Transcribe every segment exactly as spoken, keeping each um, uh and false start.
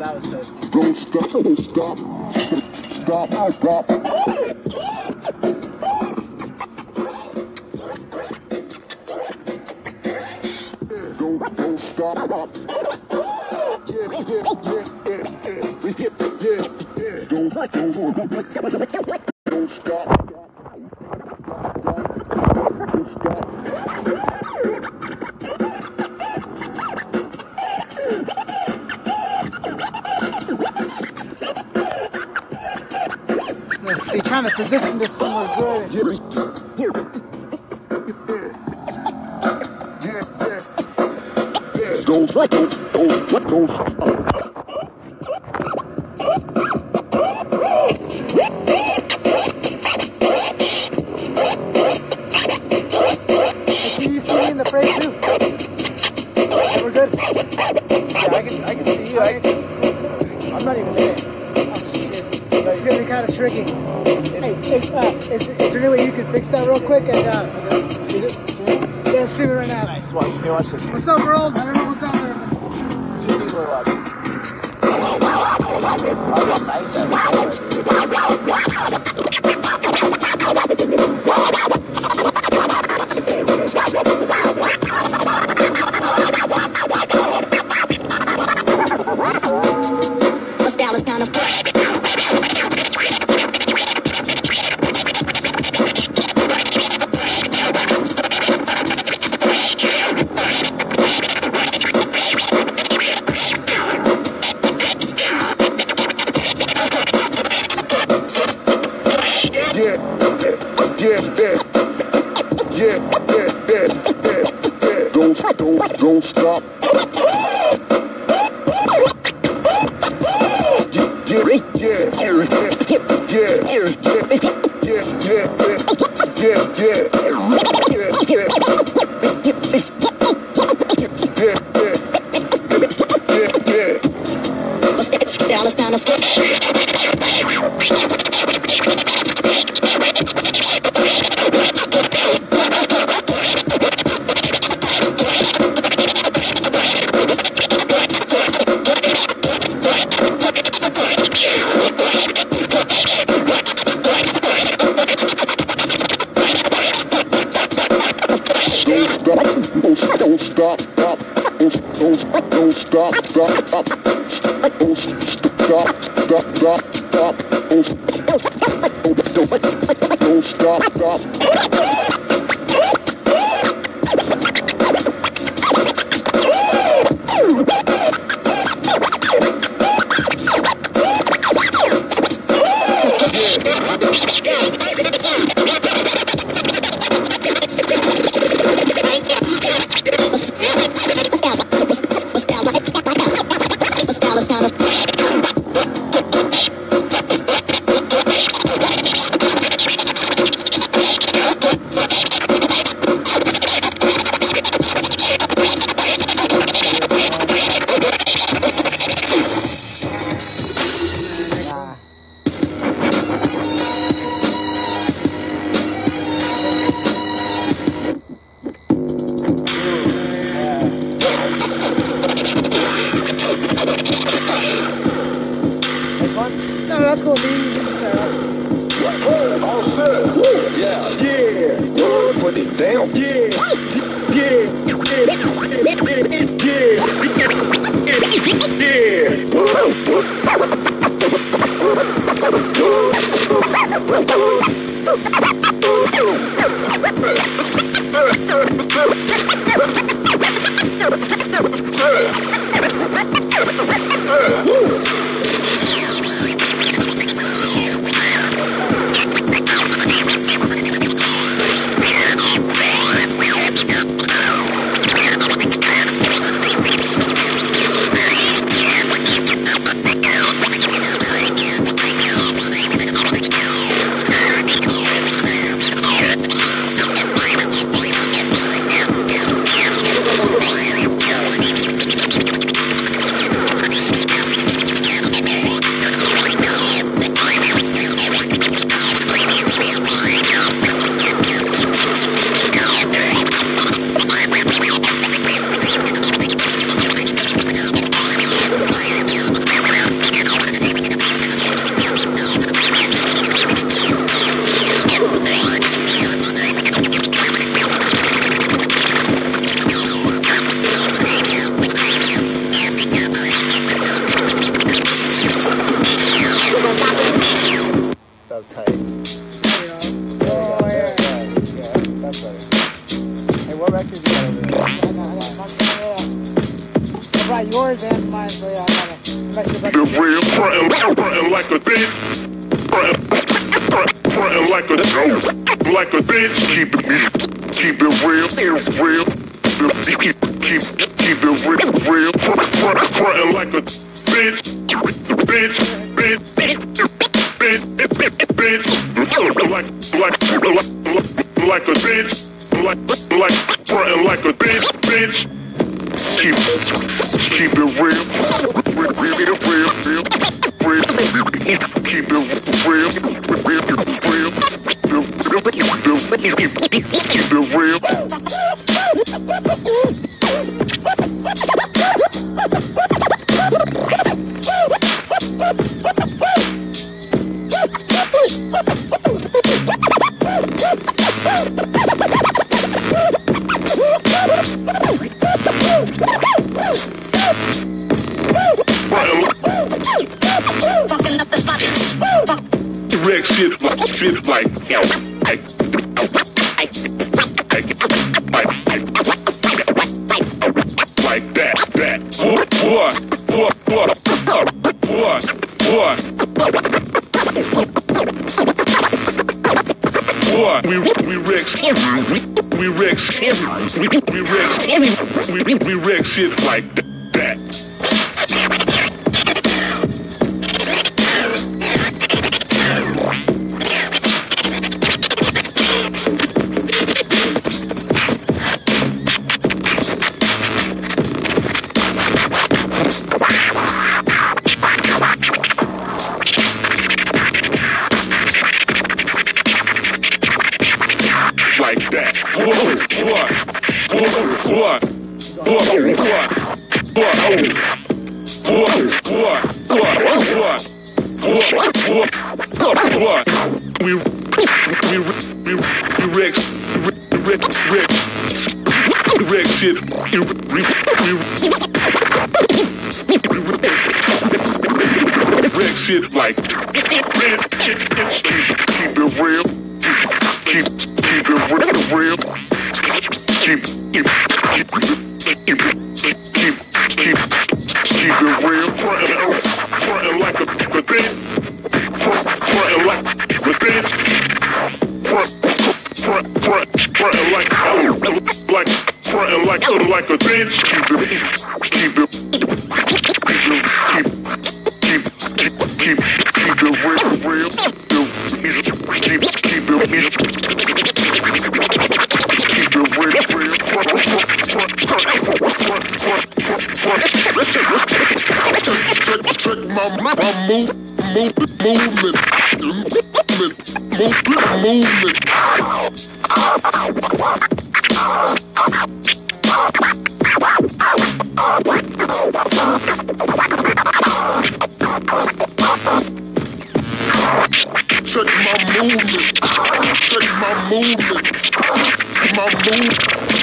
that was toasty. Don't stop, don't stop, stop, stop. Don't, don't stop. Yeah, yeah, yeah, yeah, yeah, yeah, yeah. Don't, don't, don't stop. Let's see, trying to position this somewhere good. Yeah, yeah, yeah. Don't, don't, don't, don't stop. Can you see me in the frame too? Yeah, we're good. Yeah, I can, I can see you. I can, I'm not even in it. Oh shit. It's gonna be kind of tricky. Hey, hey uh, is, is there any way you can fix that real quick? And uh, is it? Yeah, it's streaming right now. Nice. Watch, here, watch this. What's up, world? I don't know what's out there. Two people are watching. That's a nice ass My style is kind of fresh. Yeah, yeah, yeah, yeah, yeah, yeah, yeah, yeah. Don't, don't, don't stop. Yeah, yeah, yeah, yeah, yeah, yeah, yeah, yeah, yeah. My style is kind of fresh. Don't stop, don't stop, stop, don't, don't, don't stop, stop, stop, don't stop, stop, stop, stop, don't, don't, don't stop, stop. No, that's cool. Me, you can start off. Whoa, all set. Whoa, yeah, yeah. Whoa, put it down. Yeah, yeah, yeah, The real frontin', frontin' like a bitch. Frontin', frontin' like a joke. Like a bitch. Keep it, keep it real, real. Keep, keep, keep it real, real. Frontin' like a bitch. Bitch, bitch, bitch, bitch, bitch. Like, like, like, like a bitch. Like, like, frontin' like a bitch, bitch. Keep, keep it real, real, real, real, real, real. Keep it real, real, real, keep it real. Wreck shit like shit like like like that that what what what what what what we we wreck we wreck we we wreck we we wreck shit like that. Like that. What? What? What? What? What? What? What? What? What? What? We we we we wreck wreck wreck wreck shit. We we wreck shit like keep keep it real. Keep keep it real, real. Keep keep keep keep keep keep keep keep it real. Frontin', frontin' like a bitch. Frontin' like a bitch. Front front front frontin' like like frontin' like like a bitch. Keep it keep it keep keep keep keep keep it real, real. Keep keep it real. Check my, my move, move, movement, movement, movement. Check my movement, check my movement, my movement.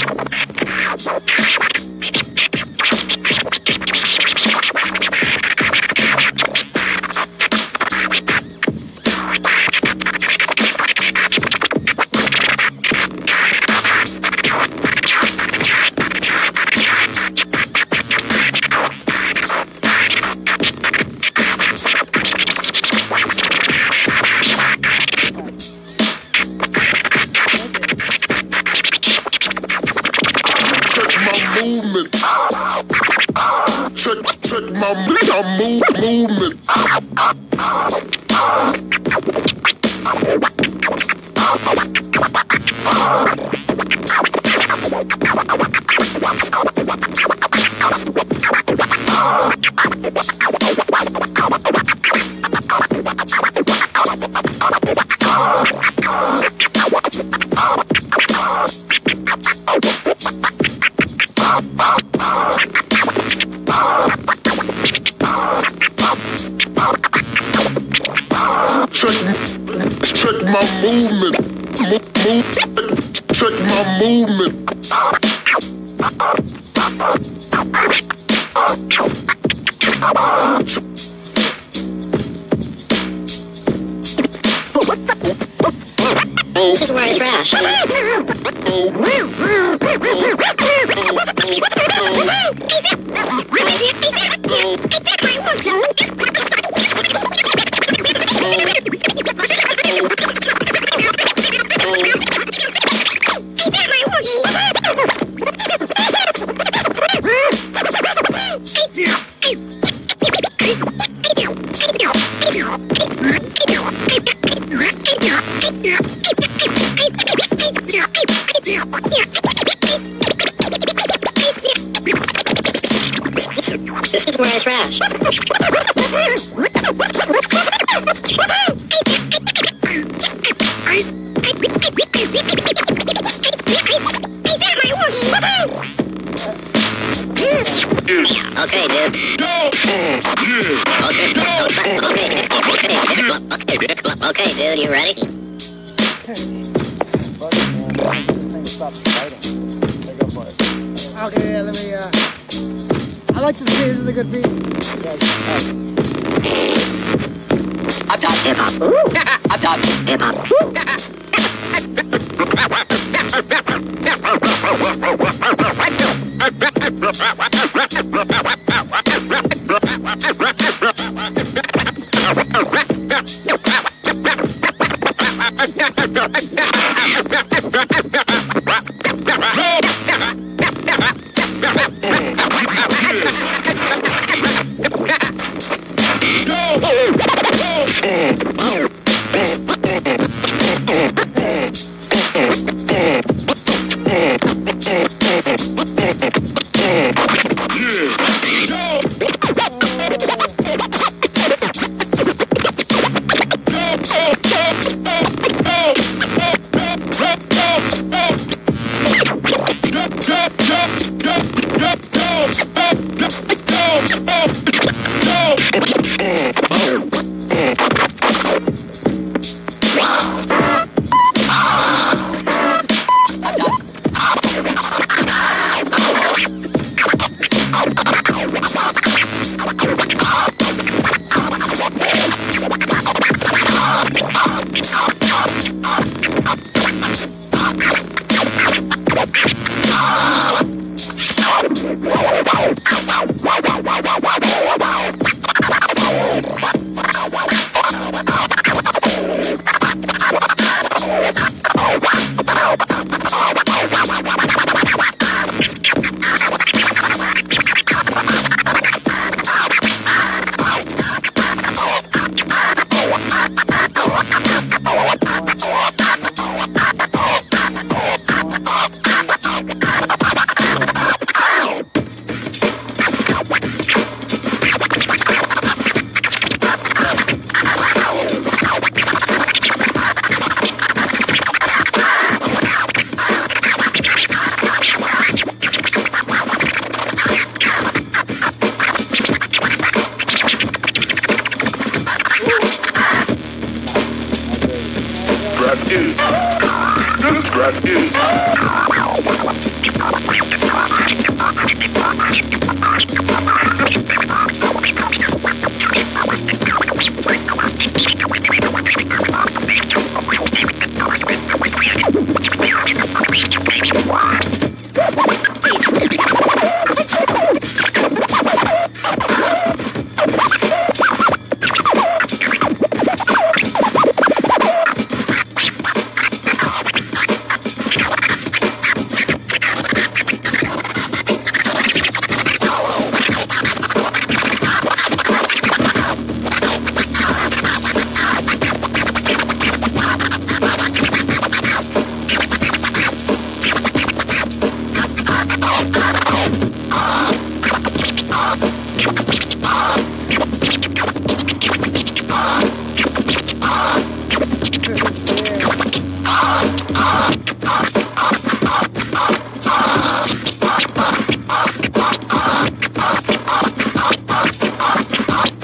Movement. Check, check my, my move, movement. Check, check my movement. Move, move, check my movement. This is where I trash. Oh. This is where I trash. Okay, dude. Okay, okay, okay, dude, you ready? Okay, let me, uh... I like this beat, this is a good beat. I'm talking hip-hop. I'm talking hip-hop. Scratch is.